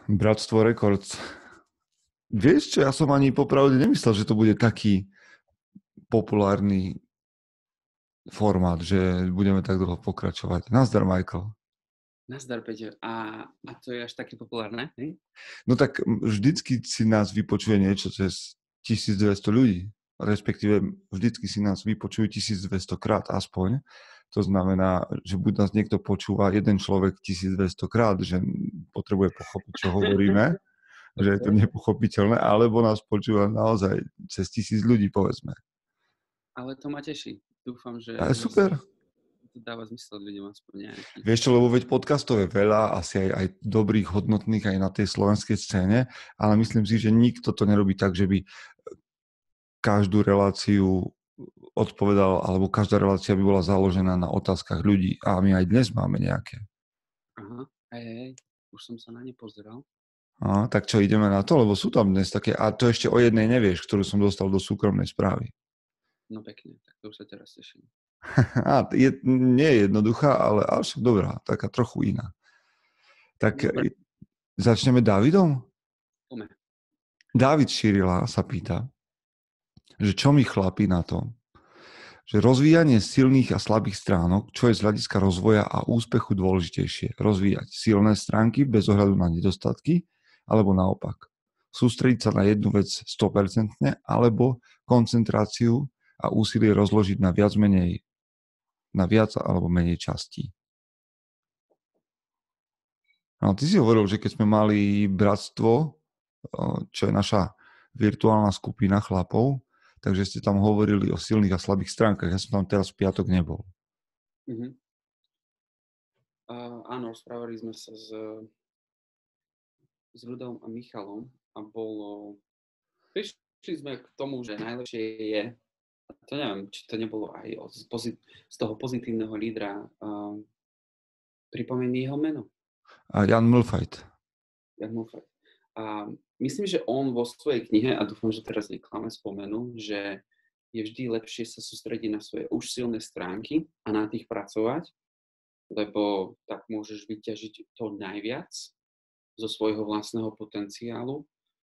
Bratstvo Records. Vieš čo, ja som ani popravde nemyslel, že to bude taký populárny formát, že budeme tak dlho pokračovať. Nazdar, Michael. Nazdar, Peťo. A to je až také populárne, hej? No tak vždycky si nás vypočuje niečo cez 1200 ľudí. Respektíve vždycky si nás vypočujú 1200 krát aspoň. To znamená, že buď nás niekto počúva jeden človek 1200 krát, že potrebuje pochopiť, čo hovoríme, že je to nepochopiteľné, alebo nás počúva naozaj cez 1000 ľudí, povedzme. Ale to ma teší. Dúfam, že Super. to dáva zmysel ľuďom aspoň nejaký. Vieš čo, lebo veď podcastov je veľa, asi aj dobrých, hodnotných aj na tej slovenskej scéne, ale myslím si, že nikto to nerobí tak, že by každú reláciu odpovedal, alebo každá relácia by bola založená na otázkach ľudí. A my aj dnes máme nejaké. Aha, hej, už som sa na ne pozeral. Tak čo, ideme na to? Lebo sú tam dnes také, a to ešte o jednej nevieš, ktorú som dostal do súkromnej správy. No pekne, tak to už sa teraz teším. Nie je jednoduchá, ale však dobrá, taká trochu iná. Tak Dobre. Začneme Dávidom? Poďme. Dávid Širila sa pýta, že čo mi chlapí na to, že rozvíjanie silných a slabých stránok, čo je z hľadiska rozvoja a úspechu dôležitejšie? Rozvíjať silné stránky bez ohľadu na nedostatky, alebo naopak? Sústrediť sa na jednu vec 100%, alebo koncentráciu a úsilie rozložiť na viac alebo menej častí. No, ty si hovoril, že keď sme mali bratstvo, čo je naša virtuálna skupina chlapov, takže ste tam hovorili o silných a slabých stránkach. Ja som tam teraz v piatok nebol. Uh-huh. Áno, rozprávali sme sa s Rudom a Michalom a prišli sme k tomu, že najlepšie je, to neviem, či to nebolo aj z toho pozitívneho lídra, pripomení jeho meno. Jan Mulfajt. A myslím, že on vo svojej knihe, a dúfam, že teraz neklame, spomenul, že je vždy lepšie sa sústrediť na svoje už silné stránky a na tých pracovať, lebo tak môžeš vyťažiť to najviac zo svojho vlastného potenciálu.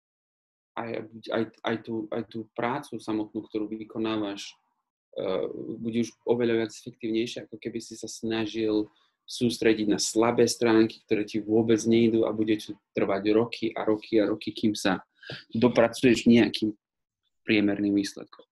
Aj tú prácu samotnú, ktorú vykonávaš, bude už oveľa viac efektívnejšia, ako keby si sa snažil sústrediť na slabé stránky, ktoré ti vôbec nejdú a bude ti trvať roky a roky a roky, kým sa dopracuješ nejakým priemerným výsledkom.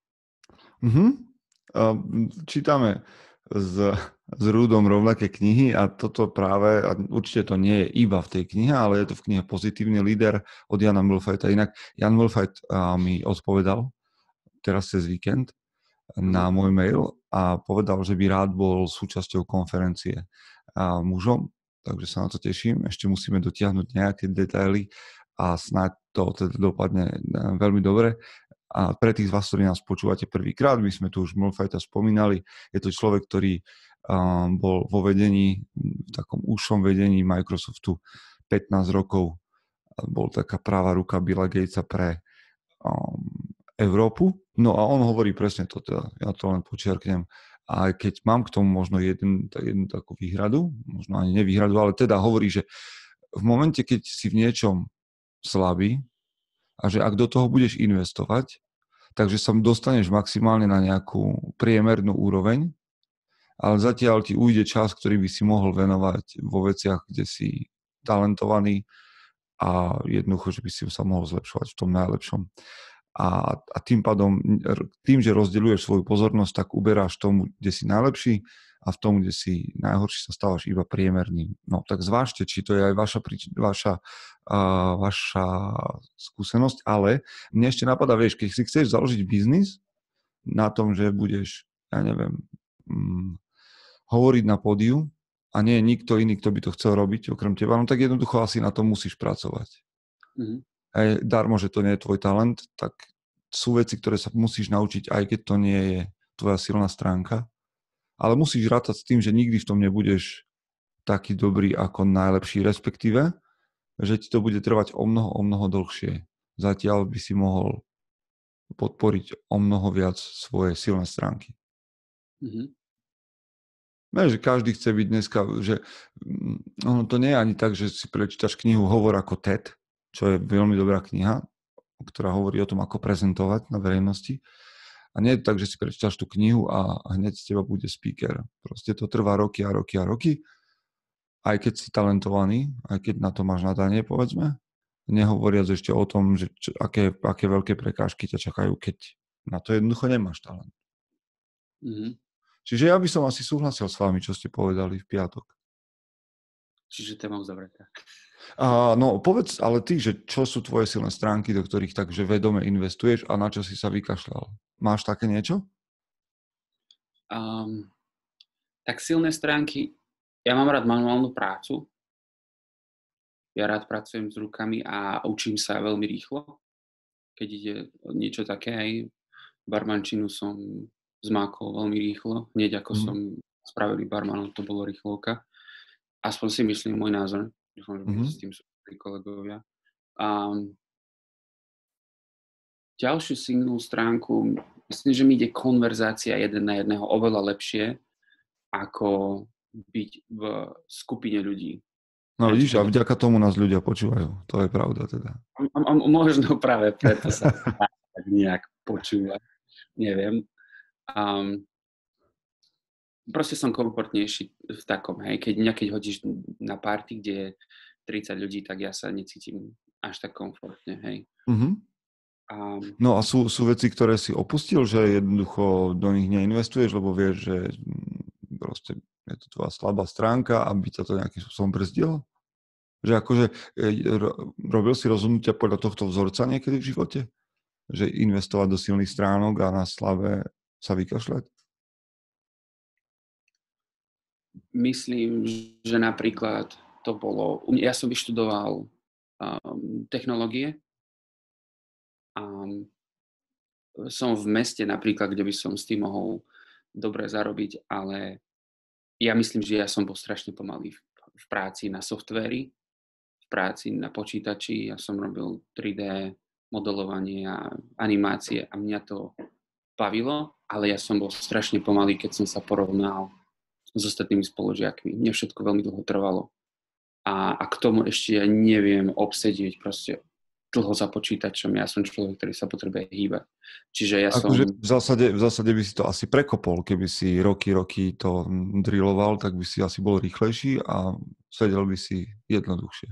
Čítame s Rudom rovnaké knihy a toto práve, a určite to nie je iba v tej knihe, ale je to v knihe Pozitívny líder od Jana Mulfajta. Inak Jan Mulfajt mi odpovedal teraz cez víkend na môj mail a povedal, že by rád bol súčasťou konferencie mužom, takže sa na to teším. Ešte musíme dotiahnuť nejaké detaily a snáď to teda dopadne veľmi dobre. A pre tých z vás, ktorí nás počúvate prvýkrát, my sme tu už Mulfajta spomínali, je to človek, ktorý bol vo vedení, v takom úzšom vedení Microsoftu 15 rokov. Bol taká práva ruka Billa Gatesa pre Európu. No a on hovorí presne to, teda, ja to len počiarknem. A keď mám k tomu možno jednu takú výhradu, možno ani nevýhradu, ale teda hovorí, že v momente, keď si v niečom slabý a že ak do toho budeš investovať, takže sa dostaneš maximálne na nejakú priemernú úroveň, ale zatiaľ ti ujde čas, ktorý by si mohol venovať vo veciach, kde si talentovaný a jednoducho, že by si sa mohol zlepšovať v tom najlepšom. A tým pádom, tým, že rozdeľuješ svoju pozornosť, tak uberáš tomu, kde si najlepší a v tom, kde si najhorší, sa stávaš iba priemerným. No tak zvážte, či to je aj vaša skúsenosť, ale mne ešte napadá, vieš, keď si chceš založiť biznis na tom, že budeš, ja neviem, hovoriť na pódiu a nie je nikto iný, kto by to chcel robiť okrem teba, no tak jednoducho asi na tom musíš pracovať. Mm-hmm. Darmo, že to nie je tvoj talent, tak sú veci, ktoré sa musíš naučiť, aj keď to nie je tvoja silná stránka. Ale musíš rátať s tým, že nikdy v tom nebudeš taký dobrý ako najlepší, respektíve, že ti to bude trvať o mnoho dlhšie. Zatiaľ by si mohol podporiť o mnoho viac svoje silné stránky. Mm-hmm. Že každý chce byť dneska, že to nie je ani tak, že si prečítaš knihu Hovor ako TED čo je veľmi dobrá kniha, ktorá hovorí o tom, ako prezentovať na verejnosti. A nie je tak, že si prečítaš tú knihu a hneď z teba bude speaker. Proste to trvá roky a roky a roky. Aj keď si talentovaný, aj keď na to máš nadanie, povedzme. Nehovoriac ešte o tom, že aké veľké prekážky ťa čakajú, keď na to jednoducho nemáš talent. Mm-hmm. Čiže ja by som asi súhlasil s vami, čo ste povedali v piatok. Čiže téma uzavretá. No povedz ale ty, že čo sú tvoje silné stránky, do ktorých takže vedome investuješ a na čo si sa vykašľal? Máš také niečo? Tak silné stránky, ja mám rád manuálnu prácu. Ja rád pracujem s rukami a učím sa veľmi rýchlo. Keď ide niečo také, aj barmančinu som zmákol veľmi rýchlo. Hneď ako som spravili barmanom, to bolo rýchlovka. Aspoň si myslím môj názor. Dúfam, že s tým sú kolegovia. Ďalšiu silnú stránku, myslím, že mi ide konverzácia jeden na jedného oveľa lepšie, ako byť v skupine ľudí. No vidíš, a vďaka tomu nás ľudia počúvajú. To je pravda teda. Možno práve preto sa tak nejak počúva. Neviem. Proste som komfortnejší v takom, hej. Keď hodíš na party, kde je 30 ľudí, tak ja sa necítim až tak komfortne, hej. No a sú veci, ktoré si opustil, že jednoducho do nich neinvestuješ, lebo vieš, že proste je to tvoja slabá stránka, aby ťa to nejakým spôsobom brzdilo? Že akože robil si rozhodnutia podľa tohto vzorca niekedy v živote? Že investovať do silných stránok a na slabé sa vykašľať? Myslím, že napríklad to bolo... Ja som vyštudoval technológie a som v meste napríklad, kde by som s tým mohol dobre zarobiť, ale ja myslím, že ja som bol strašne pomalý v práci na softvéri, v práci na počítači. Ja som robil 3D modelovanie a animácie a mňa to bavilo, ale ja som bol strašne pomalý, keď som sa porovnal s ostatnými spolužiakmi. Mne všetko veľmi dlho trvalo. A k tomu ešte ja neviem obsedieť proste dlho za počítačom. Ja som človek, ktorý sa potrebuje hýbať. Čiže ja akože v zásade by si to asi prekopol, keby si roky to drilloval, tak by si asi bol rýchlejší a sedel by si jednoduchšie.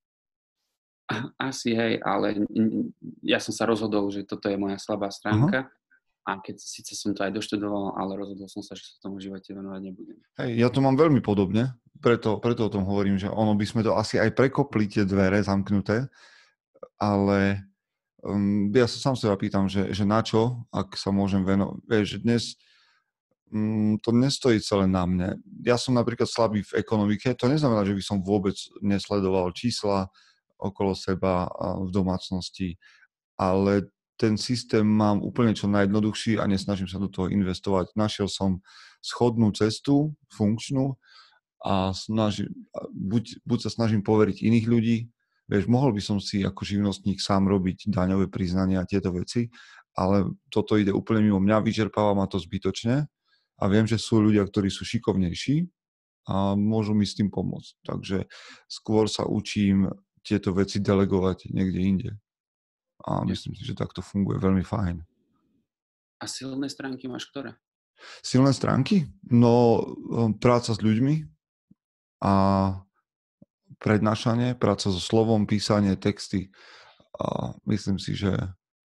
Asi hej, ale ja som sa rozhodol, že toto je moja slabá stránka. A keď síce som to aj doštudoval, ale rozhodol som sa, že sa tomu živote venovať nebudem. Hej, ja to mám veľmi podobne, preto o tom hovorím, že ono by sme to asi aj prekopli tie dvere zamknuté, ale ja sa sám seba pýtam, že na čo, ak sa môžem venovať. Vieš, že dnes to nestojí celé na mne. Ja som napríklad slabý v ekonomike, to neznamená, že by som vôbec nesledoval čísla okolo seba v domácnosti, ale ten systém mám úplne čo najjednoduchší a nesnažím sa do toho investovať. Našiel som schodnú cestu, funkčnú a buď sa snažím poveriť iných ľudí. Vieš, mohol by som si ako živnostník sám robiť daňové priznania a tieto veci, ale toto ide úplne mimo mňa, vyčerpáva ma to zbytočne a viem, že sú ľudia, ktorí sú šikovnejší a môžu mi s tým pomôcť. Takže skôr sa učím tieto veci delegovať niekde inde. A myslím si, že takto funguje veľmi fajn. A silné stránky máš ktoré? Silné stránky? No, práca s ľuďmi a prednášanie, práca so slovom, písanie, texty. A myslím si, že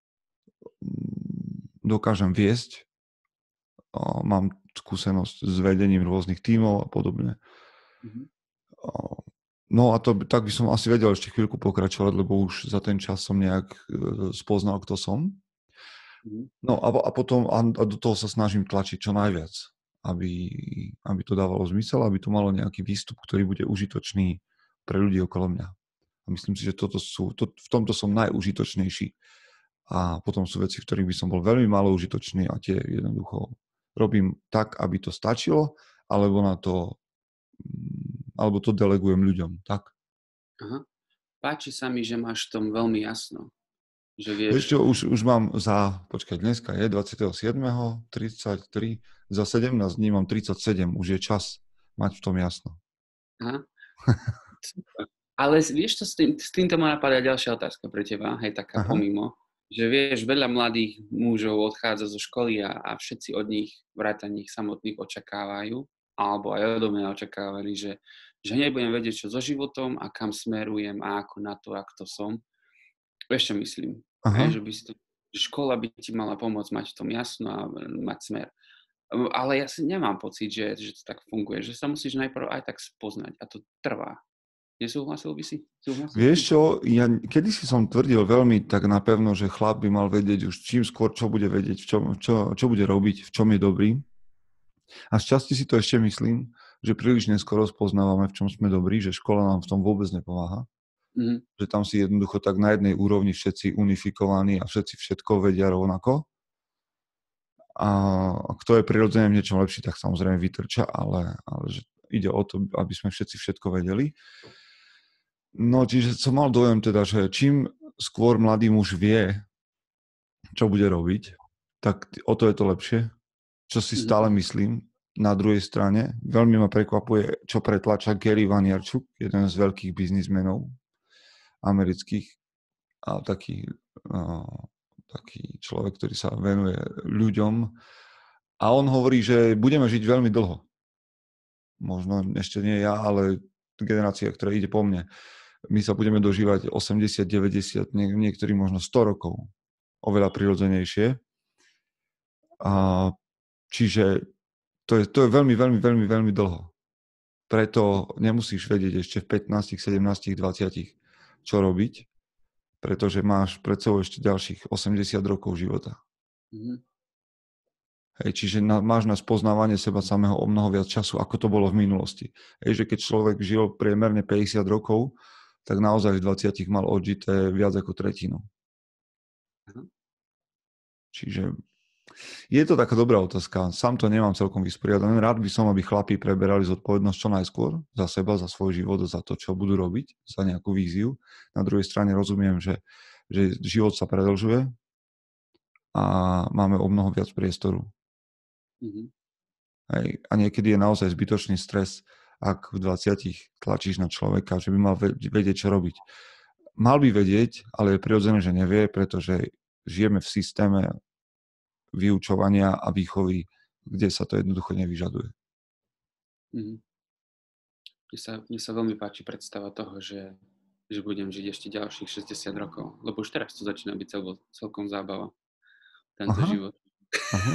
dokážem viesť. A mám skúsenosť s vedením rôznych tímov a podobne. No a tak by som asi vedel ešte chvíľku pokračovať, lebo už za ten čas som nejak spoznal, kto som. No a potom do toho sa snažím tlačiť čo najviac, aby to dávalo zmysel, aby to malo nejaký výstup, ktorý bude užitočný pre ľudí okolo mňa. A myslím si, že v tomto som najužitočnejší. A potom sú veci, v ktorých by som bol veľmi málo užitočný a tie jednoducho robím tak, aby to stačilo, alebo to delegujem ľuďom, tak? Aha. Páči sa mi, že máš v tom veľmi jasno. Že vieš... Ešte už mám dneska je 27.33, za 17 dní mám 37, už je čas mať v tom jasno. Aha. Ale vieš čo, s týmto ma napadá ďalšia otázka pre teba, hej, taká Aha, pomimo, že vieš, veľa mladých mužov odchádza zo školy a všetci od nich, vrátane ich samotných očakávajú, alebo aj odo mňa očakávali, že hneď budem vedieť, čo so životom a kam smerujem a ako na to, ak to som. Vieš, čo myslím? aha. Hej, že by si to, že škola by ti mala pomôcť mať v tom jasno a mať smer. Ale ja si nemám pocit, že to tak funguje, že sa musíš najprv aj tak spoznať a to trvá. Nesúhlasil by si? Súhlasil s Vieš tým? čo, ja kedysi som tvrdil veľmi tak napevno, že chlap by mal vedieť už čím skôr, čo bude vedieť, čo bude robiť, v čom je dobrý. A z časti si to ešte myslím, že príliš neskoro spoznávame, v čom sme dobrí, že škola nám v tom vôbec nepomáha. Mhm. Že tam si jednoducho tak na jednej úrovni všetci unifikovaní a všetci všetko vedia rovnako. A kto je prirodzene v niečom lepší, tak samozrejme vytrča, ale že ide o to, aby sme všetci všetko vedeli. No, čiže som mal dojem teda, že čím skôr mladý muž vie, čo bude robiť, tak o to je to lepšie, čo si Mhm. stále myslím. Na druhej strane veľmi ma prekvapuje, čo pretlača Gary Vaynerchuk, jeden z veľkých biznismenov amerických a taký človek, ktorý sa venuje ľuďom. A on hovorí, že budeme žiť veľmi dlho. Možno ešte nie ja, ale generácia, ktorá ide po mne. My sa budeme dožívať 80, 90, niektorí možno 100 rokov. Oveľa prirodzenejšie. A čiže to je veľmi, veľmi, veľmi, veľmi dlho. Preto nemusíš vedieť ešte v 15, 17, 20, čo robiť, pretože máš pred sebou ešte ďalších 80 rokov života. Mhm. Hej, čiže máš na spoznávanie seba samého o mnoho viac času, ako to bolo v minulosti. Hej, že keď človek žil priemerne 50 rokov, tak naozaj v 20 mal odžité viac ako tretinu. Aha. Čiže je to taká dobrá otázka. Sám to nemám celkom vysporiadané. Rád by som, aby chlapi preberali zodpovednosť čo najskôr za seba, za svoj život, za to, čo budú robiť, za nejakú víziu. Na druhej strane rozumiem, že život sa predĺžuje a máme o mnoho viac priestoru. Mhm. Hej. A niekedy je naozaj zbytočný stres, ak v 20 tlačíš na človeka, že by mal vedieť, čo robiť. Mal by vedieť, ale je prirodzené, že nevie, pretože žijeme v systéme vyučovania a výchovy, kde sa to jednoducho nevyžaduje. Mhm. Mne sa veľmi páči predstava toho, že budem žiť ešte ďalších 60 rokov, lebo už teraz to začína byť celkom zábava, tento Aha, život. aha.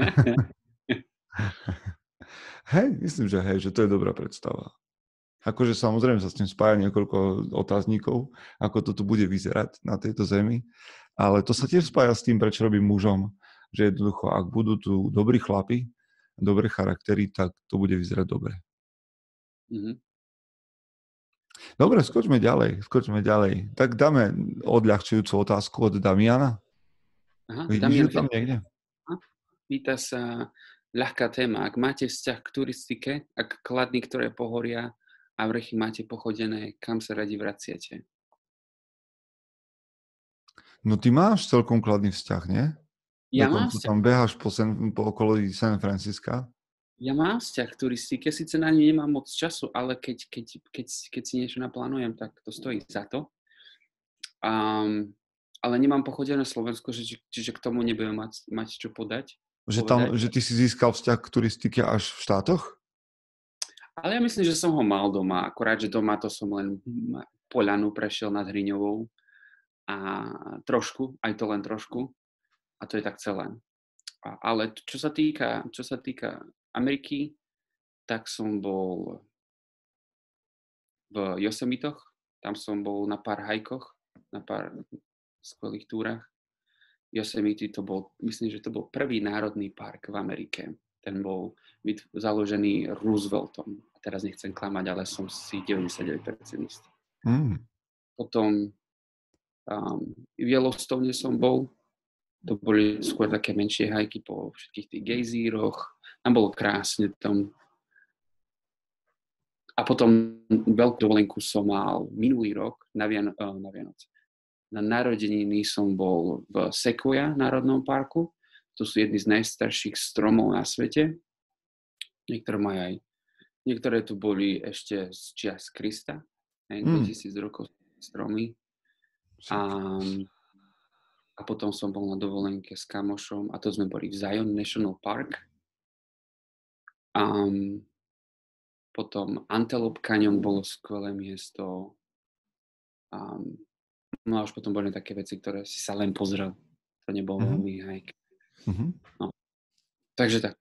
Hej, myslím, že to je dobrá predstava. Akože samozrejme sa s tým spája niekoľko otáznikov, ako to tu bude vyzerať na tejto zemi, ale to sa tiež spája s tým, prečo robím mužom, že jednoducho, ak budú tu dobrí chlapi, dobré charaktery, tak to bude vyzerať dobre. Mhm. Dobre, skočme ďalej. Tak dáme odľahčujúcu otázku od Damiana. Aha, Vidíš ju Damian tam niekde? pýta sa, ľahká téma, ak máte vzťah k turistike, ak Kladny, ktoré pohoria a vrchy máte pochodené, kam sa radi vraciate? No ty máš celkom kladný vzťah, nie? Ja mám Dokonca vzťah, tam beháš po okolí San Francisca. k turistike, síce na ňu nemám moc času, ale keď si niečo naplánujem, tak to stojí za to. Ale nemám pochodené Slovensko, čiže k tomu nebudem mať čo povedať. Že ty si získal vzťah k turistike až v štátoch? Ale ja myslím, že som ho mal doma, akorát, že doma to som len poľanu prešiel nad Hriňovou a trošku, aj to len trošku a to je tak celé. Ale čo sa týka Ameriky, tak som bol v Yosemitoch, tam som bol na pár hajkoch, na pár skvelých túrach. Yosemite to bol, myslím, že to bol prvý národný park v Amerike. Ten bol založený Rooseveltom. A teraz nechcem klamať, ale som si 99% istý. Mm. Potom v Yellowstone som bol. To boli skôr také menšie hajky po všetkých tých gejzíroch. Tam bolo krásne. A potom veľkú dovolenku som mal minulý rok na Vianoce. Na narodeniny som bol v Sequoia národnom parku. To sú jedny z najstarších stromov na svete. Niektoré tu boli ešte z čias Krista. Mm. 2000 rokov stromy. A, Však. a potom som bol na dovolenke s kamošom a to sme boli v Zion National Park. Potom Antelope Canyon bolo skvelé miesto. No a už potom boli také veci, ktoré si sa len pozrel. To nebol Mhm. veľmi hike. Mhm. No. Takže tak.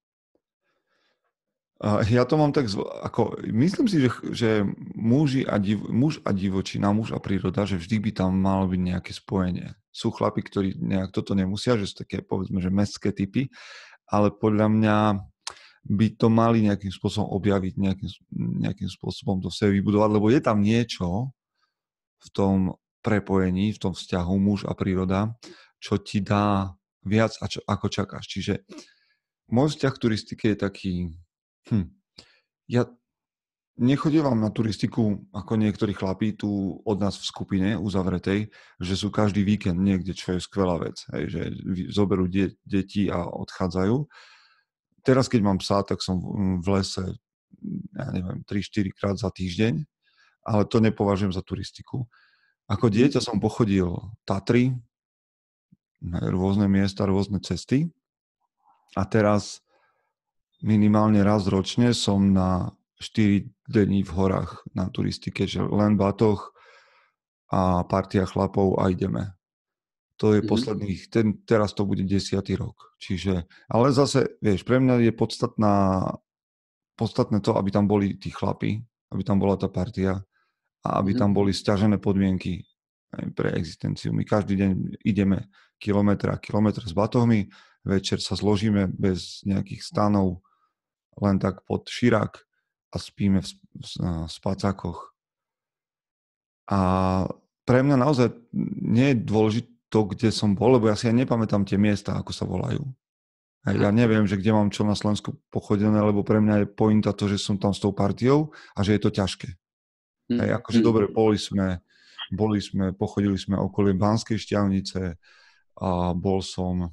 Ja to mám tak, ako, myslím si, že muž a divočina, muž a príroda, že vždy by tam malo byť nejaké spojenie. Sú chlapi, ktorí nejak toto nemusia, že sú také, povedzme, že mestské typy, ale podľa mňa by to mali nejakým spôsobom objaviť, nejakým spôsobom to v sebe vybudovať, lebo je tam niečo v tom prepojení, v tom vzťahu muž a príroda, čo ti dá viac, ako čakáš. Čiže môj vzťah k turistike je taký, ja nechodievam na turistiku ako niektorí chlapí tu od nás v skupine uzavretej, že sú každý víkend niekde, čo je skvelá vec. Hej, že zoberú deti a odchádzajú. Teraz, keď mám psa, tak som v lese, ja neviem, 3-4 krát za týždeň, ale to nepovažujem za turistiku. Ako dieťa som pochodil Tatry, rôzne miesta, rôzne cesty a teraz minimálne raz ročne som na 4 dní v horách na turistike, že len batoh a partia chlapov a ideme. To je posledných, teraz to bude 10. rok. Čiže, ale zase, vieš, pre mňa je podstatné to, aby tam boli tí chlapi, aby tam bola tá partia a aby tam boli sťažené podmienky pre existenciu. My každý deň ideme kilometre a kilometre s batohmi, večer sa zložíme bez nejakých stanov, len tak pod širák a spíme v spacákoch. A pre mňa naozaj nie je dôležité to, kde som bol, lebo ja si aj nepamätám tie miesta, ako sa volajú. Ja neviem, že kde mám čo na Slovensku pochodené, lebo pre mňa je pointa to, že som tam s tou partiou a že je to ťažké. Akože dobre, pochodili sme okolie Banskej Štiavnice a bol som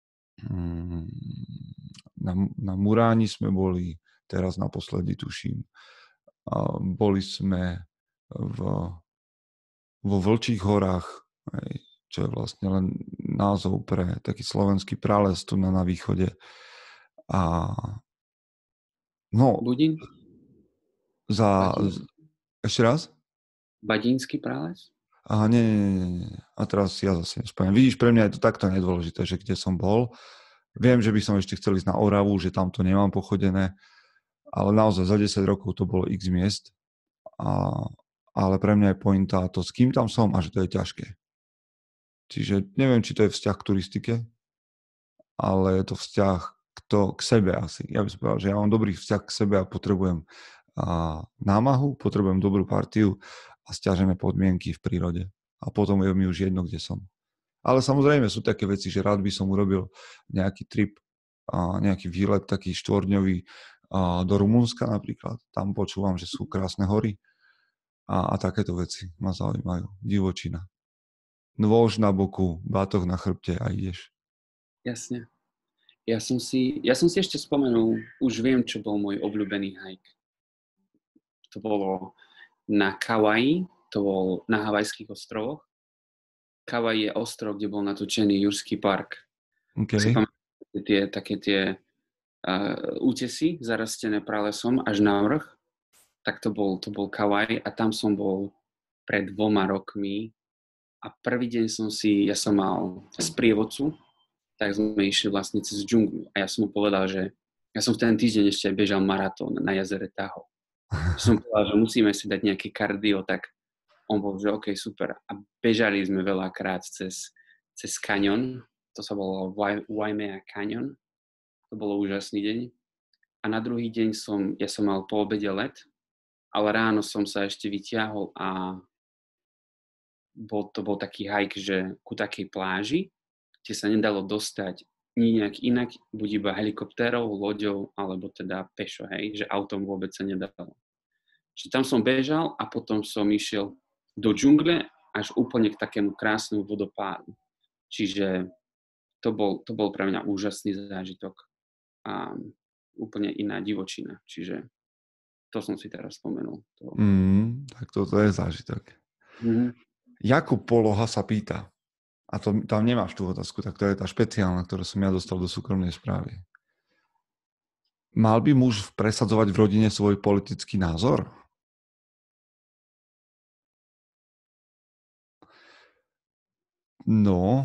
na Muráni sme boli, teraz naposledy tuším. A boli sme vo Vlčích horách, čo je vlastne len názov pre taký slovenský prales tu na východe. A no, Budín? ešte raz? Badínsky prales? Nie. A teraz ja zase nespomínam. Vidíš, pre mňa je to takto nedôležité, že kde som bol. Viem, že by som ešte chcel ísť na Oravu, že tam to nemám pochodené, ale naozaj za 10 rokov to bolo x miest. Ale pre mňa je pointa to, s kým tam som a že to je ťažké. Čiže neviem, či to je vzťah k turistike, ale je to vzťah k sebe asi. Ja by som povedal, že ja mám dobrý vzťah k sebe a potrebujem námahu, potrebujem dobrú partiu a sťažené podmienky v prírode. A potom je mi už jedno, kde som. Ale samozrejme sú také veci, že rád by som urobil nejaký trip, nejaký výlet taký štvorňový do Rumunska napríklad. Tam počúvam, že sú krásne hory a takéto veci ma zaujímajú. Divočina. Nôž na boku, bátoh na chrbte a ideš. Jasne. Ja som si ešte spomenul, už viem, čo bol môj obľúbený hike. To bolo na Kauai, to bol na Havajských ostrovoch. Kauai je ostrov, kde bol natočený Jurský park. Okay. Si pamätáte také tie útesy zarastené pralesom až na vrch, tak to bol Kauai a tam som bol pred 2 rokmi a prvý deň ja som mal sprievodcu, tak sme išli vlastne cez džunglu a ja som mu povedal, že ja som v ten týždeň ešte bežal maratón na jazere Tahoe. Som povedal, že musíme si dať nejaké kardio, tak on bol, že OK, super. A bežali sme veľakrát cez kaňon, to sa volalo Waimea Canyon, to bolo úžasný deň. A na druhý deň ja som mal po obede let, ale ráno som sa ešte vyťahol a to bol taký hike, že ku takej pláži, kde sa nedalo dostať nejak inak, buď iba helikoptérou, loďou, alebo teda pešo, hej, že autom vôbec sa nedalo. Čiže tam som bežal a potom som išiel do džungle až úplne k takému krásnemu vodopádu. Čiže to bol pre mňa úžasný zážitok a úplne iná divočina. Čiže To som si teraz spomenul. Tak toto je zážitok. Mm-hmm. Jakub Poloha sa pýta, a to, tam nemáš tú otázku, tak to je tá špeciálna, ktorú som ja dostal do súkromnej správy. Mal by muž presadzovať v rodine svoj politický názor? No,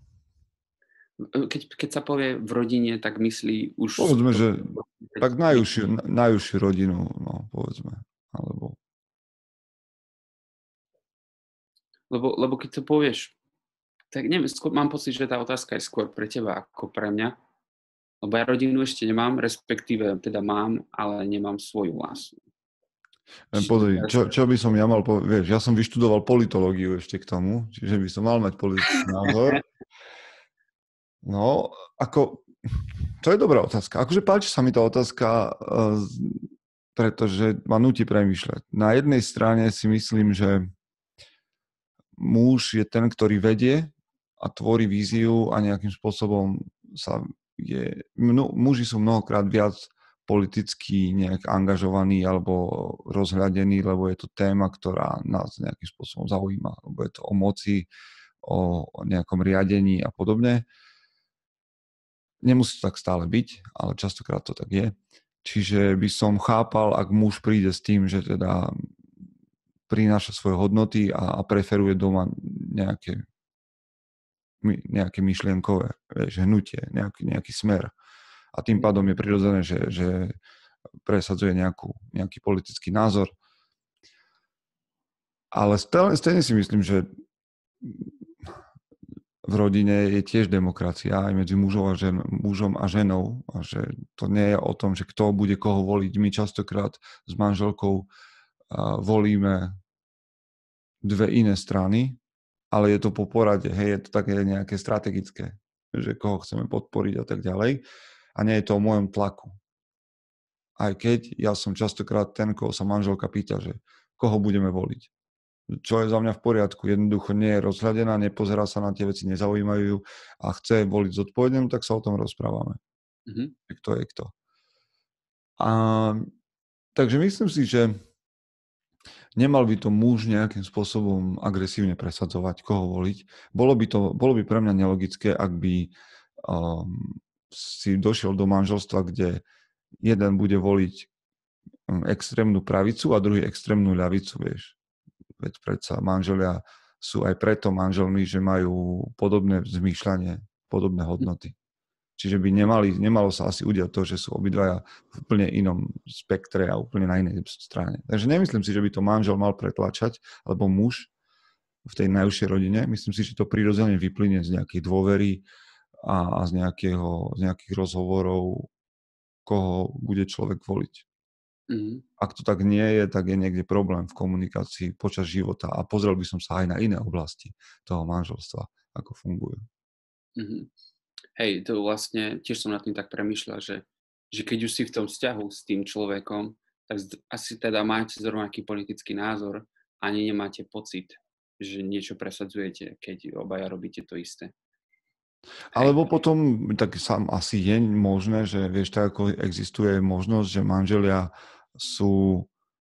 Keď sa povie v rodine, tak myslí už... povedzme, že tak najúžšiu rodinu, no, povedzme. Alebo... Lebo keď to povieš, tak neviem, mám pocit, že tá otázka je skôr pre teba ako pre mňa. Lebo ja rodinu ešte nemám, respektíve teda mám, ale nemám svoju vlastnú. Pozri, čo by som ja mal povedať? Vieš, ja som vyštudoval politológiu ešte k tomu, čiže by som mal mať politický názor. No, ako, to je dobrá otázka. Akože páči sa mi tá otázka, pretože ma nutí premýšľať. Na jednej strane si myslím, že muž je ten, ktorý vedie a tvorí víziu a nejakým spôsobom muži sú mnohokrát viac politicky nejak angažovaní alebo rozhľadení, lebo je to téma, ktorá nás nejakým spôsobom zaujíma, lebo je to o moci, o nejakom riadení a podobne. Nemusí to tak stále byť, ale častokrát to tak je. Čiže by som chápal, ak muž príde s tým, že teda prináša svoje hodnoty a preferuje doma nejaké myšlienkové, hnutie, nejaký smer. A tým pádom je prirodzené, že presadzuje nejaký politický názor. Ale stejne si myslím, že v rodine je tiež demokracia aj medzi mužom a ženou. A že to nie je o tom, že kto bude koho voliť. My častokrát s manželkou volíme dve iné strany, ale je to po porade. Hej, je to také nejaké strategické, že koho chceme podporiť a tak ďalej. A nie je to o mojom tlaku. Aj keď ja som častokrát ten, koho sa manželka pýta, že koho budeme voliť. Čo je za mňa v poriadku. Jednoducho nie je rozhľadená, nepozerá sa na tie veci, nezaujímajú ju a chce voliť zodpovedne, tak sa o tom rozprávame. Mm-hmm. Kto je kto. Takže myslím si, že nemal by to muž nejakým spôsobom agresívne presadzovať, koho voliť. Bolo by pre mňa nelogické, ak by si došiel do manželstva, kde jeden bude voliť extrémnu pravicu a druhý extrémnu ľavicu, vieš. Veď predsa manželia sú aj preto manželmi, že majú podobné zmýšľanie, podobné hodnoty. Čiže by nemalo sa asi udiať to, že sú obidvaja v úplne inom spektre a úplne na inej strane. Takže nemyslím si, že by to manžel mal pretlačať, alebo muž v tej najúžšej rodine. Myslím si, že to prirodzene vyplynie z nejakej dôvery a z nejakých rozhovorov, koho bude človek voliť. Mm-hmm. Ak to tak nie je, tak je niekde problém v komunikácii počas života a pozrel by som sa aj na iné oblasti toho manželstva, ako fungujú. Mm-hmm. Hej, to vlastne, tiež som nad tým tak premýšľal, že keď už si v tom vzťahu s tým človekom, tak asi teda máte rovnaký politický názor, ani nemáte pocit, že niečo presadzujete, keď obaja robíte to isté. Alebo potom, tak sám asi je možné, že vieš, tak ako existuje možnosť, že manželia sú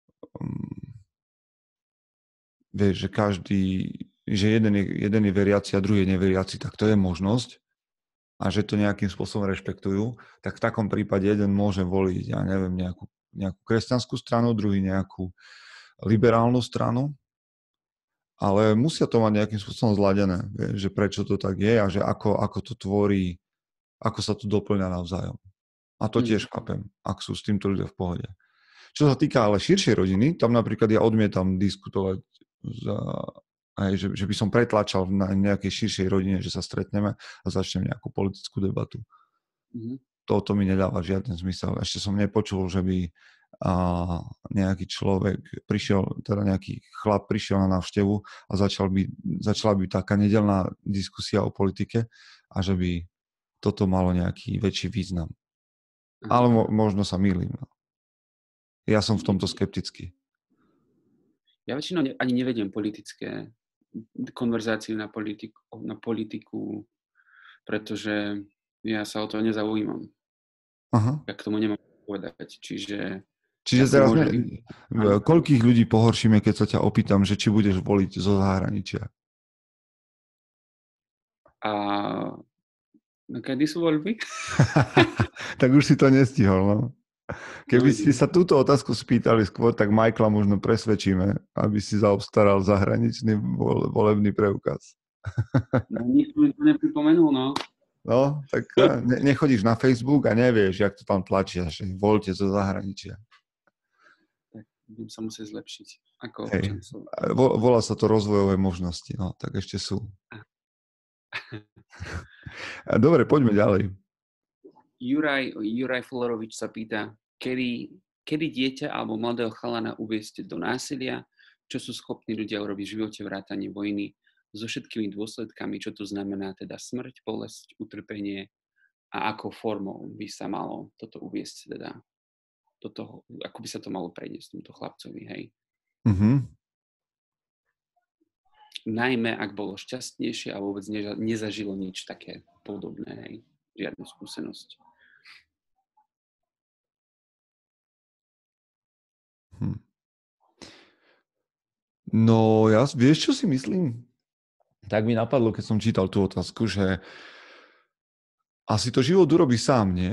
vieš, že že jeden je veriaci a druhý je neveriaci, tak to je možnosť a že to nejakým spôsobom rešpektujú, tak v takom prípade jeden môže voliť, ja neviem, nejakú kresťanskú stranu, druhý nejakú liberálnu stranu, ale musia to mať nejakým spôsobom zladené, vieš, že prečo to tak je a že ako to tvorí, ako sa to doplňa navzájom. A to tiež chápem, ak sú s týmto ľudia v pohode. Čo sa týka ale širšej rodiny, tam napríklad ja odmietam diskutovať, že by som pretlačal na nejakej širšej rodine, že sa stretneme a začneme nejakú politickú debatu. Mm-hmm. Toto mi nedáva žiaden zmysel. Ešte som nepočul, že by nejaký človek nejaký chlap prišiel na návštevu a začala by taká nedeľná diskusia o politike a že by toto malo nejaký väčší význam. Ale možno sa mýlim. Ja som v tomto skeptický. Ja väčšinou ani nevediem politické konverzácie na politiku, pretože ja sa o to nezaujímam. Aha. Ja k tomu nemám povedať. Čiže Čiže si teraz môžu... Áno. koľkých ľudí pohoršíme, keď sa ťa opýtam, že či budeš voliť zo zahraničia? A no kedy sú voľby? Tak už si to nestihol, no. Keby si Uvidím. sa túto otázku spýtali skôr, tak Michaela možno presvedčíme, aby si zaobstaral zahraničný volebný preukaz. No, nikto mi to nepripomenul, no. No, tak nechodíš na Facebook a nevieš, jak to tam tlačia, že voľte zo zahraničia. Tak budem sa musieť zlepšiť ako Hej. občan. Volá sa to rozvojové možnosti, no, tak ešte sú. Dobre, poďme ďalej. Juraj Florovič sa pýta, kedy dieťa alebo mladého chalana uviesť do násilia, čo sú schopní ľudia urobiť v živote, vrátane vojny, so všetkými dôsledkami, čo to znamená teda smrť, bolesť, utrpenie a akou formou by sa malo toto uviesť teda do toho, ako by sa to malo prejsť tomto chlapcovi, hej. Mhm. Najmä, ak bolo šťastnejšie a vôbec nezažilo nič také podobné, hej. Žiadnu skúsenosť. No, vieš, čo si myslím? Tak mi napadlo, keď som čítal tú otázku, že asi to život urobí sám, nie?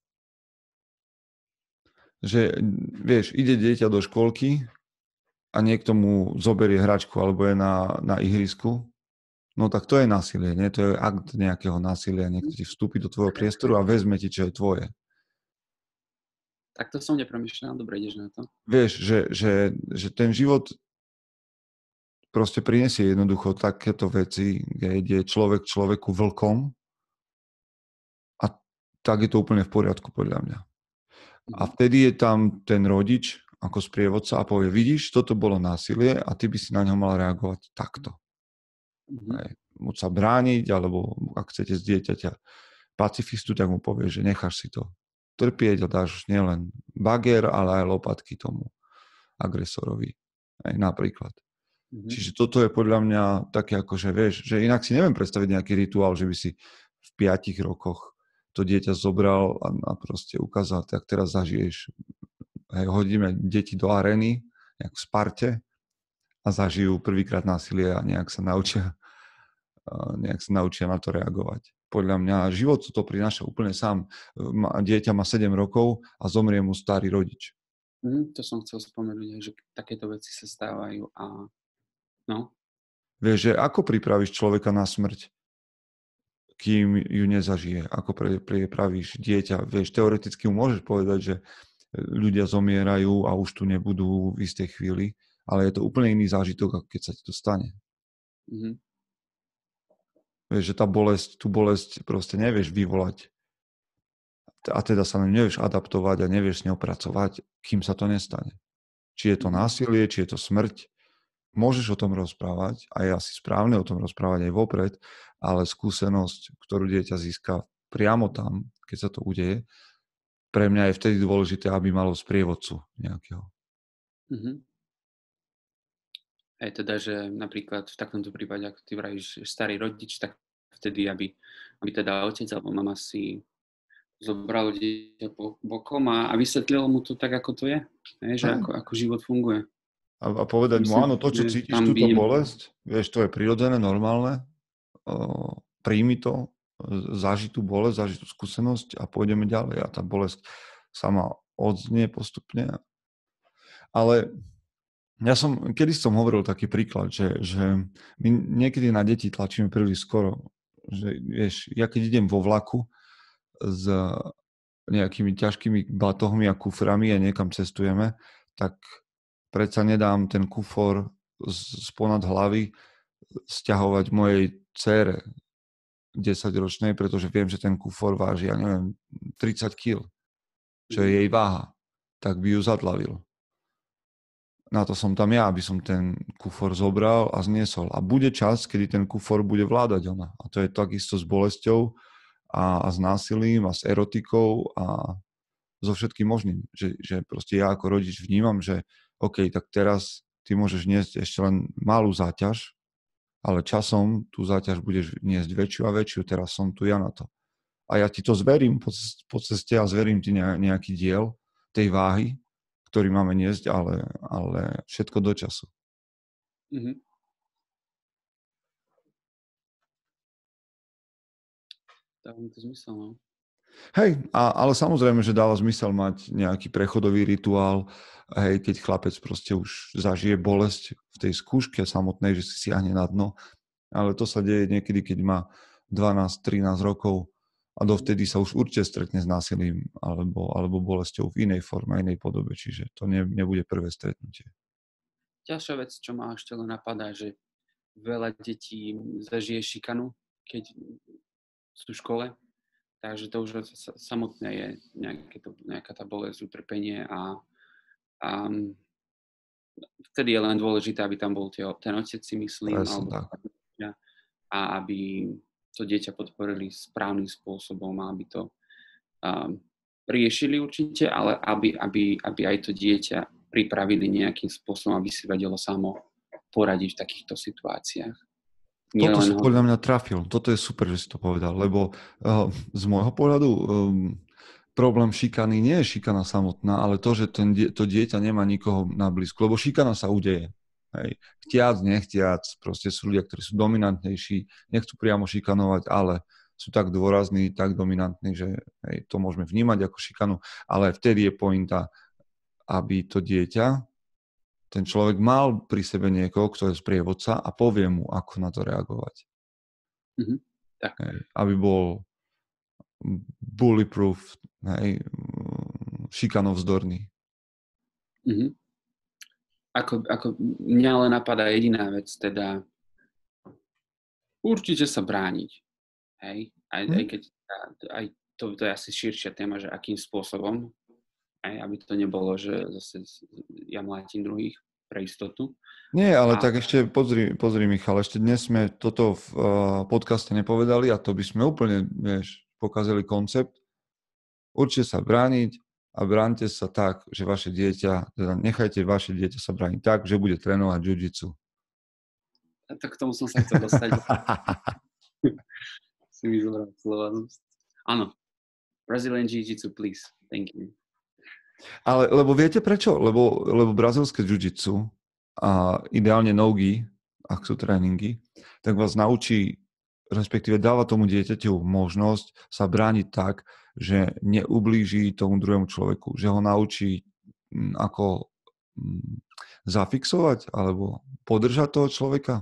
Že, vieš, ide dieťa do školky a niekto mu zoberie hračku alebo je na ihrisku, no tak to je násilie, nie? To je akt nejakého násilia. Niekto ti vstúpi do tvojho priestoru a vezme ti, čo je tvoje. Tak to som nepremýšľal, dobre ideš na to. Vieš, že ten život proste prinesie jednoducho takéto veci, kde je človek človeku vlkom a tak je to úplne v poriadku podľa mňa. A vtedy je tam ten rodič ako sprievodca a povie, vidíš, toto bolo násilie a ty by si na ňo mal reagovať takto. Môcť sa brániť, alebo ak chcete z dieťaťa pacifistu, tak mu povie, že necháš si to trpieť a dáš nielen bager, ale aj lopatky tomu agresorovi. Aj napríklad. Čiže toto je podľa mňa také ako, že vieš, že inak si neviem predstaviť nejaký rituál, že by si v 5 rokoch to dieťa zobral a proste ukázal, tak teraz zažiješ, hej, hodíme deti do arény, jak v Sparte a zažijú prvýkrát násilie a nejak sa naučia na to reagovať. Podľa mňa život to prináša úplne sám. Dieťa má 7 rokov a zomrie mu starý rodič. To som chcel spomenúť, že takéto veci sa stávajú a no. Vieš, že ako pripravíš človeka na smrť, kým ju nezažije? Ako pripravíš dieťa? Vieš, teoreticky mu môžeš povedať, že ľudia zomierajú a už tu nebudú v istej chvíli, ale je to úplne iný zážitok, ako keď sa ti to stane. Vieš, že tú bolesť proste nevieš vyvolať. A teda sa nevieš adaptovať a nevieš s ňou pracovať, kým sa to nestane. Či je to násilie, či je to smrť, môžeš o tom rozprávať a je asi správne o tom rozprávať aj vopred, ale skúsenosť, ktorú dieťa získa priamo tam, keď sa to udeje, pre mňa je vtedy dôležité, aby malo sprievodcu nejakého. Aj teda, že napríklad v takomto prípade, ako ty vravíš, starý rodič, tak vtedy, aby teda otec alebo mama si zobral dieťa bokom a vysvetlil mu to tak, ako to je. Že ako život funguje. A povedať mu, áno, to, čo cítiš, túto bolesť, vieš, to je prirodzené, normálne, príjmi to, zaži tú bolesť, zaži tú skúsenosť a pôjdeme ďalej. A tá bolesť sama odznie postupne. Ale kedy som hovoril taký príklad, že my niekedy na deti tlačíme príliš skoro. Že, vieš, ja keď idem vo vlaku s nejakými ťažkými batohmi a kuframi a niekam cestujeme, tak predsa nedám ten kufor sponad hlavy sťahovať mojej dcére 10-ročnej, pretože viem, že ten kufor váži, ja neviem, 30 kg, čo je jej váha. Tak by ju zadlavil. Na to som tam ja, aby som ten kufor zobral a zniesol. A bude čas, kedy ten kufor bude vládať ona. A to je takisto s bolesťou a s násilím a s erotikou a so všetkým možným. Že proste ja ako rodič vnímam, že OK, tak teraz ty môžeš niesť ešte len malú záťaž, ale časom tú záťaž budeš niesť väčšiu a väčšiu, teraz som tu ja na to. A ja ti to zverím po ceste a zverím ti nejaký diel tej váhy, ktorý máme niesť, ale všetko do času. Mm-hmm. Dáva mi to zmysel, no. Hej, ale samozrejme, že dáva zmysel mať nejaký prechodový rituál, hej, keď chlapec proste už zažije bolesť v tej skúške samotnej, že si siahne na dno, ale to sa deje niekedy, keď má 12-13 rokov a dovtedy sa už určite stretne s násilím alebo bolesťou v inej forme, inej podobe, čiže to nebude prvé stretnutie. Ďalšia vec, čo ma ešte len napadá, že veľa detí zažije šikanu, keď sú v škole, takže to už samotné je nejaká tá bolesť, utrpenie a vtedy je len dôležité, aby tam bol ten otec, si myslím, a aby to dieťa podporili správnym spôsobom a aby to riešili určite, ale aby aj to dieťa pripravili nejakým spôsobom, aby si vedelo samo poradiť v takýchto situáciách. Toto si podľa mňa trafil. Toto je super, že si to povedal, lebo z môjho pohľadu problém šikany nie je šikana samotná, ale to, že to dieťa nemá nikoho na blízku, lebo šikana sa udeje. Hej. Chtiac, nechtiac, proste sú ľudia, ktorí sú dominantnejší, nechcú priamo šikanovať, ale sú tak dôrazní, tak dominantní, že hej, to môžeme vnímať ako šikanu, ale vtedy je pointa, aby to dieťa, ten človek mal pri sebe niekoho, kto je sprievodca a povie mu, ako na to reagovať. Mm-hmm. Tak. Hej, aby bol bullyproof, hej, šikanovzdorný. Mm-hmm. Ako mňa len napadá jediná vec, teda určite sa brániť. Hej? Aj keď to je asi širšia téma, že akým spôsobom, hej? Aby to nebolo, že zase ja mlátim druhých pre istotu. Nie, ale tak ešte pozri Michal, ešte dnes sme toto v podcaste nepovedali a to by sme úplne, pokazili koncept. Určite sa brániť a bránte sa tak, že vaše dieťa, teda nechajte vaše dieťa sa brániť tak, že bude trénovať jiu-jitsu. Tak k tomu som sa chcel dostať. Si mi zobral slova. Áno. Brazilian Jiu-Jitsu, please. Thank you. Ale, lebo viete prečo? Lebo brazilské jiu-jitsu a ideálne nogi, ak sú tréningy, tak vás naučí, respektíve dáva tomu dieťaťu možnosť sa brániť tak, že neublíži tomu druhému človeku, že ho naučí ako zafixovať alebo podržať toho človeka.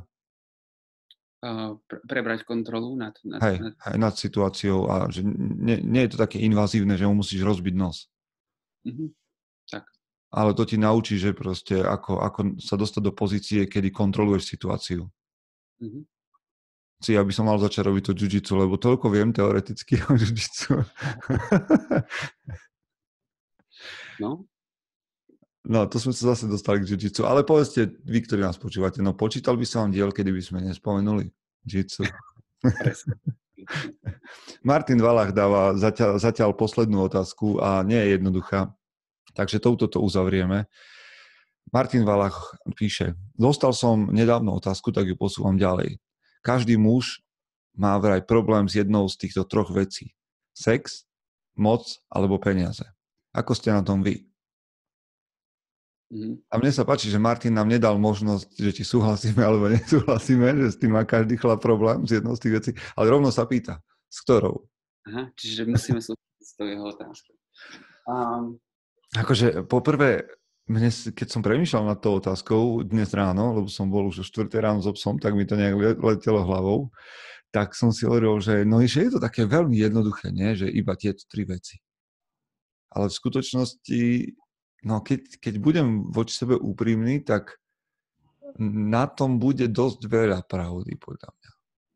Prebrať kontrolu nad situáciou a že nie je to také invazívne, že mu musíš rozbiť nos. Mm-hmm. Tak. Ale to ti naučí, že proste ako sa dostať do pozície, kedy kontroluješ situáciu. Mm-hmm. Ja by som mal začať robiť to jiu-jitsu, lebo toľko viem teoreticky o jiu-jitsu. No? No, to sme sa zase dostali k jiu-jitsu. Ale povedzte, vy, ktorí nás počúvate, no počítal by som vám diel, kedy by sme nespomenuli jiu-jitsu. Martin Valach dáva zatiaľ poslednú otázku a nie je jednoduchá. Takže touto to uzavrieme. Martin Valach píše, dostal som nedávno otázku, tak ju posúvam ďalej. Každý muž má vraj problém s jednou z týchto troch vecí. Sex, moc alebo peniaze. Ako ste na tom vy? A mne sa páči, že Martin nám nedal možnosť, že či súhlasíme alebo nesúhlasíme, že s tým má každý chlap problém s jednou z tých vecí, ale rovno sa pýta, s ktorou? Aha, čiže musíme súhlasiť s tou jeho otázkou. Akože poprvé, keď som premýšľal nad tou otázkou dnes ráno, lebo som bol už o 4 ráno so psom, tak mi to nejak letelo hlavou, tak som si hovoril, že že je to také veľmi jednoduché, nie? Že iba tieto tri veci. Ale v skutočnosti, keď budem voči sebe úprimný, tak na tom bude dosť veľa pravdy, podľa mňa.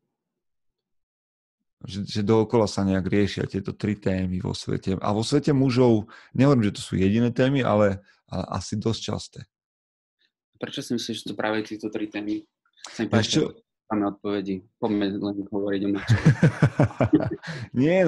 Že dookola sa nejak riešia tieto tri témy vo svete. A vo svete mužov, nehovorím, že to sú jediné témy, ale asi dosť časté. Prečo si myslíš, že to práve tieto tri témy? Chcem páčiť, máme odpovedi. Poďme len hovoriť o mačovi. Nie,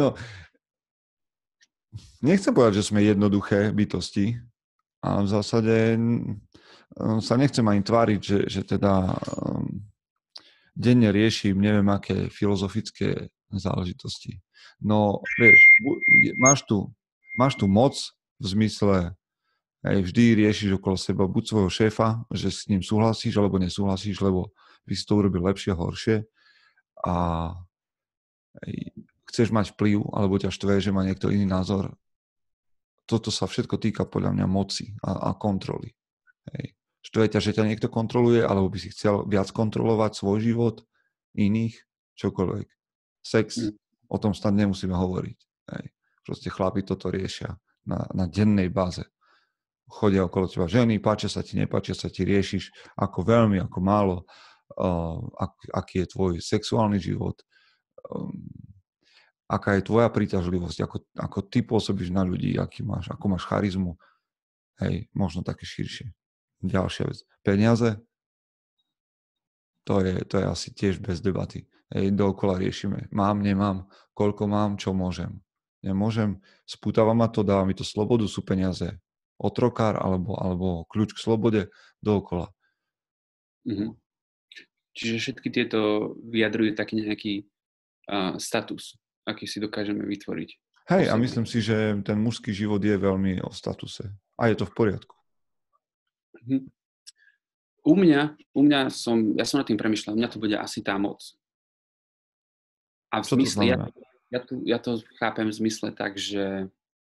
nechcem povedať, že sme jednoduché bytosti, a v zásade sa nechcem ani tváriť, že teda denne riešim neviem aké filozofické záležitosti. No, vieš, máš tu moc v zmysle Hej, vždy riešiš okolo seba buď svojho šéfa, že s ním súhlasíš, alebo nesúhlasíš, lebo by si to urobil lepšie, horšie. A hej, chceš mať vplyv, alebo ťa štve, že má niekto iný názor. Toto sa všetko týka podľa mňa moci a kontroly. Hej. Štve ťa, že ťa niekto kontroluje, alebo by si chcel viac kontrolovať svoj život, iných, čokoľvek. Sex, o tom snad nemusíme hovoriť. Hej. Proste chlapi toto riešia na dennej báze. Chodia okolo teba ženy, páčia sa ti, nepáčia sa ti, riešiš ako veľmi, ako málo, aký je tvoj sexuálny život, aká je tvoja príťažlivosť, ako ty pôsobíš na ľudí, ako máš charizmu. Hej, možno také širšie. Ďalšia vec. Peniaze, to je asi tiež bez debaty. Hej, dookola riešime. Mám, nemám, koľko mám, čo môžem. Nemôžem, spútava ma to, dáva mi to slobodu, sú peniaze. Otrokár alebo kľúč k slobode, dookola. Mm-hmm. Čiže všetky tieto vyjadrujú taký nejaký status, aký si dokážeme vytvoriť. Hej, a myslím si, že ten mužský život je veľmi o statuse. A je to v poriadku. Mm-hmm. U mňa ja som nad tým premýšľal, u mňa to bude asi tá moc. A v zmysle, ja to chápem v zmysle tak, že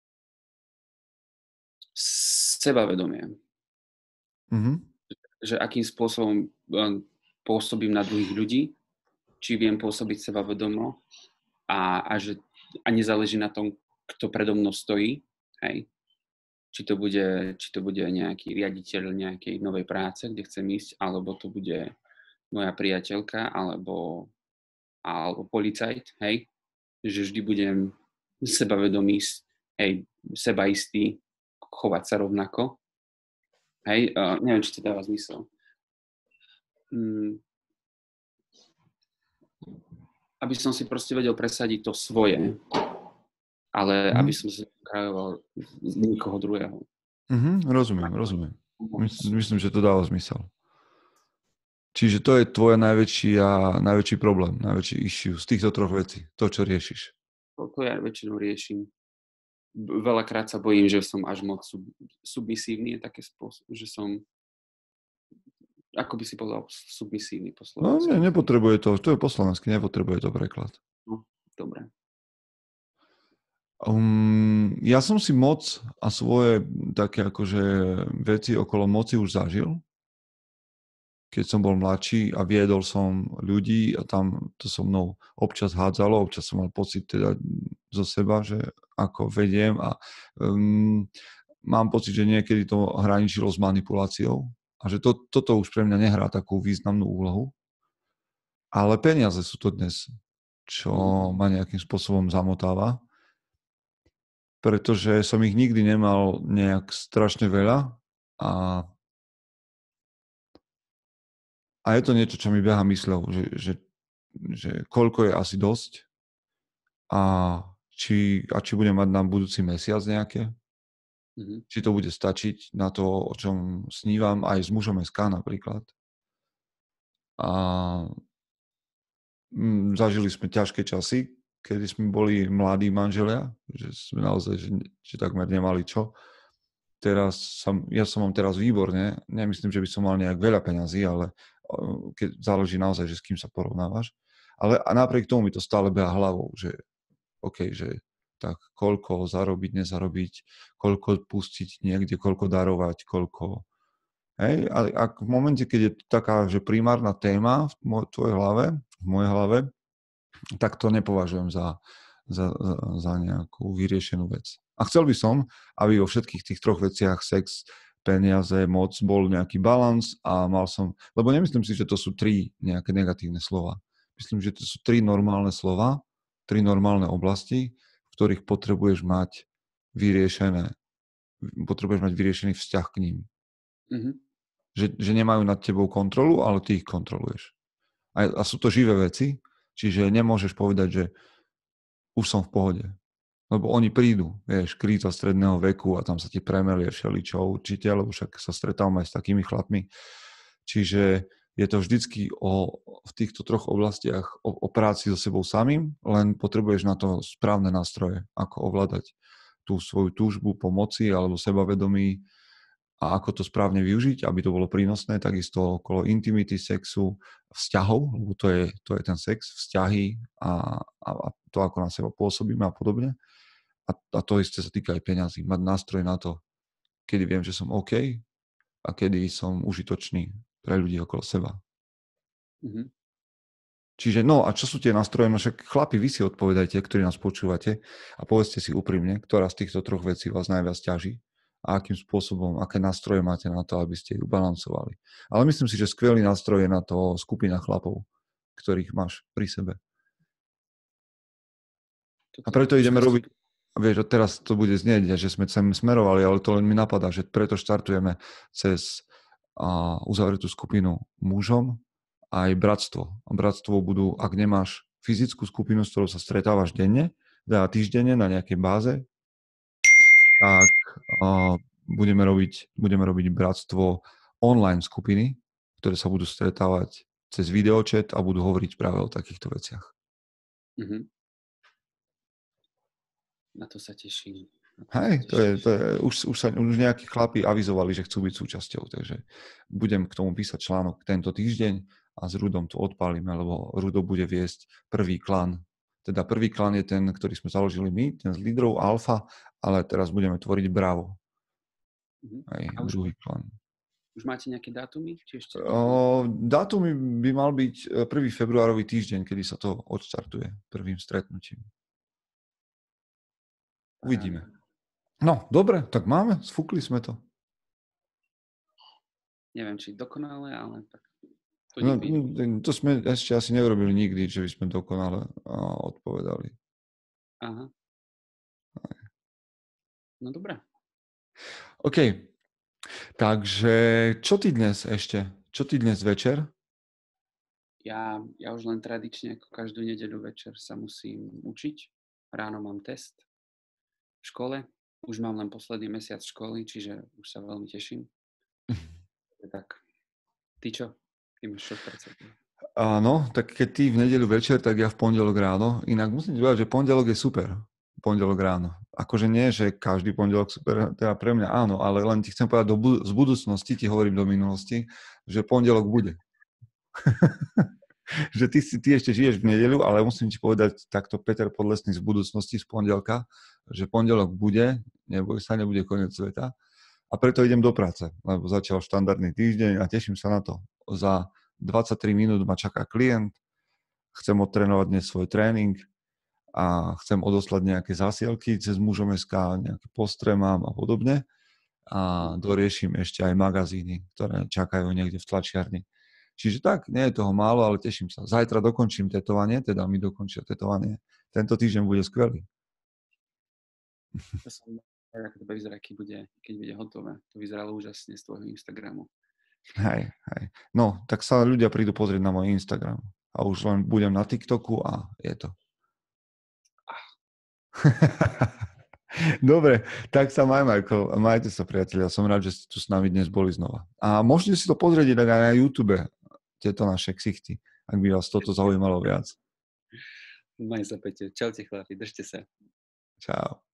sebavedomie. Mm-hmm. Že akým spôsobom pôsobím na druhých ľudí, či viem pôsobiť sebavedomo a nezáleží na tom, kto predo mnou stojí, hej. Či to bude nejaký riaditeľ nejakej novej práce, kde chcem ísť, alebo to bude moja priateľka, alebo policajt, hej. Že vždy budem sebavedomý, hej, sebaistý, chovať sa rovnako. Hej, neviem, či to dáva zmysel. Aby som si proste vedel presadiť to svoje, ale aby som sa krajoval z nikoho druhého. Rozumiem. Myslím, že to dáva zmysel. Čiže to je tvoj najväčší problém, najväčší issue z týchto troch vecí, to, čo riešiš. To ja väčšinou riešim. Veľakrát sa bojím, že som až moc submisívny, je také spôsob, že som, ako by si povedal, submisívny po slovensku. No nie, nepotrebuje to je po slovensky, nepotrebuje to preklad. No, dobre. Ja som si moc a svoje také akože veci okolo moci už zažil, keď som bol mladší a viedol som ľudí a tam to so mnou občas hádzalo, občas som mal pocit teda zo seba, že ako vediem a mám pocit, že niekedy to hraničilo s manipuláciou a že toto už pre mňa nehrá takú významnú úlohu. Ale peniaze sú to dnes, čo ma nejakým spôsobom zamotáva, pretože som ich nikdy nemal nejak strašne veľa a je to niečo, čo mi beha mysľou, že koľko je asi dosť a či budem mať na budúci mesiac nejaké. Či to bude stačiť na to, o čom snívam aj s mužom SK napríklad. A zažili sme ťažké časy, kedy sme boli mladí manželia, že sme naozaj že takmer nemali čo. Ja som mám teraz výborne, nemyslím, že by som mal nejak veľa peňazí, ale keď záleží naozaj, že s kým sa porovnávaš. Ale a napriek tomu mi to stále beha hlavou, že OK, že tak koľko zarobiť, nezarobiť, koľko pustiť niekde, koľko darovať, koľko. Hej, a v momente, keď je taká, že primárna téma v tvojej hlave, v mojej hlave, tak to nepovažujem za nejakú vyriešenú vec. A chcel by som, aby vo všetkých tých troch veciach sex, peniaze, moc bol nejaký balans a mal som, lebo nemyslím si, že to sú tri nejaké negatívne slova. Myslím, že to sú tri normálne slova, tri normálne oblasti, v ktorých potrebuješ mať vyriešený vzťah k ním. Mm-hmm. Že nemajú nad tebou kontrolu, ale ty ich kontroluješ. A sú to živé veci, čiže nemôžeš povedať, že už som v pohode. Lebo oni prídu, vieš, kríza stredného veku a tam sa ti premelie všeličo určite, lebo však sa stretávam aj s takými chlapmi. Čiže je to vždycky v týchto troch oblastiach o práci so sebou samým, len potrebuješ na to správne nástroje, ako ovládať tú svoju túžbu po moci alebo sebavedomí a ako to správne využiť, aby to bolo prínosné, takisto okolo intimity, sexu, vzťahov, lebo to je ten sex, vzťahy a to, ako na seba pôsobíme a podobne. A to isté sa týka aj peňazí. Mať nástroj na to, kedy viem, že som OK a kedy som užitočný pre ľudí okolo seba. Mm-hmm. Čiže no, a čo sú tie nástroje? No však chlapi, vy si odpovedajte, ktorí nás počúvate a povedzte si úprimne, ktorá z týchto troch vecí vás najviac ťaží a akým spôsobom, aké nástroje máte na to, aby ste ju balancovali. Ale myslím si, že skvelý nástroj je na to skupina chlapov, ktorých máš pri sebe. A preto ideme robiť, vieš, teraz to bude znieť, že sme sem smerovali, ale to len mi napadá, že preto štartujeme cez uzavretú skupinu mužom aj bratstvo. A bratstvo budú, ak nemáš fyzickú skupinu, s ktorou sa stretávaš denne, teda týždenne na nejakej báze, tak budeme robiť bratstvo online skupiny, ktoré sa budú stretávať cez videočet a budú hovoriť práve o takýchto veciach. Mm-hmm. Na to sa teším. Hej, to je už nejakí chlapi avizovali, že chcú byť súčasťou, takže budem k tomu písať článok tento týždeň a s Rudom to odpálime, lebo Rudo bude viesť prvý klan. Teda prvý klan je ten, ktorý sme založili my, ten z lídrov Alfa, ale teraz budeme tvoriť Bravo. Hej, druhý klan. Už máte nejaké dátumy? Či ešte? Dátum by mal byť 1. februárový týždeň, kedy sa to odštartuje prvým stretnutím. Uvidíme. No, dobre, tak máme, sfúkli sme to. Neviem, či dokonale, ale tak to sme ešte asi neurobili nikdy, že by sme dokonale odpovedali. Aha. No dobré. OK. Takže čo ty dnes ešte? Čo ty dnes večer? Ja už len tradične, ako každú nedeľu večer sa musím učiť. Ráno mám test v škole. Už mám len posledný mesiac školy, čiže už sa veľmi teším. Tak, ty čo? Ty máš čo pred sebou? Áno, tak keď ty v nedeľu večer, tak ja v pondelok ráno. Inak musím povedať, že pondelok je super. Pondelok ráno. Akože nie, že každý pondelok super, teda pre mňa áno, ale len ti chcem povedať, z budúcnosti ti hovorím do minulosti, že pondelok bude. Že ty ešte žiješ v nedeľu, ale musím ti povedať takto Peter Podlesný z budúcnosti z pondelka, že pondelok bude, neboj sa, nebude koniec sveta a preto idem do práce, lebo začal štandardný týždeň a teším sa na to. Za 23 minút ma čaká klient, chcem odtrénovať dnes svoj tréning a chcem odoslať nejaké zásielky cez mužom.sk, nejaké postre mám a podobne a doriešim ešte aj magazíny, ktoré čakajú niekde v tlačiarni. Čiže tak, nie je toho málo, ale teším sa. Zajtra dokončím tetovanie, teda mi dokončia tetovanie. Tento týždeň bude skvelý. To som ako to vyzerá, keď bude hotové. To vyzeralo úžasne z tvojho Instagramu. Hej. No, tak sa ľudia prídu pozrieť na môj Instagram. A už len budem na TikToku a je to. Dobre, tak sa maj, Michael. Majte sa, priatelia. Som rád, že ste tu s nami dnes boli znova. A môžete si to pozrieť aj na YouTube, tieto naše ksichty, ak by vás toto zaujímalo viac. Maj sa, Peťo. Čaute, chlapi. Držte sa. Čau.